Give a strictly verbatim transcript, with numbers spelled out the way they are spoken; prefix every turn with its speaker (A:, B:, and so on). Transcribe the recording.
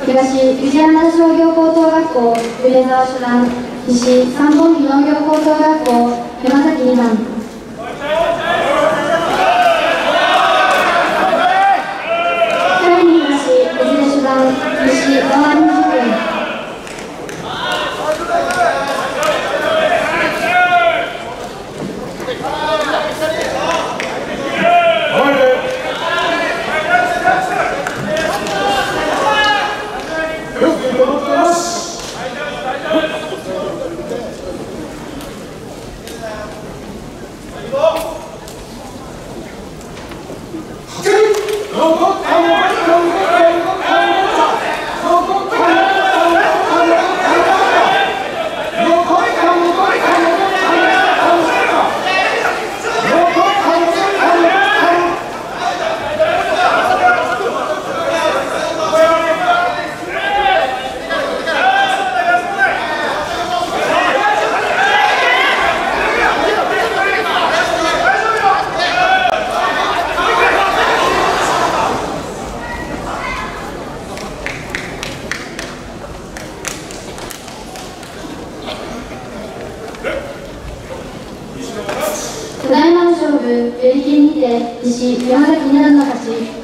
A: 東宇治山田商業高等学校米沢初段、西三本木農業高等学校山崎二段。第二東宇治出初段、西川二塾園。ただいまの勝負、寄り切りにて西山崎二段の勝ち。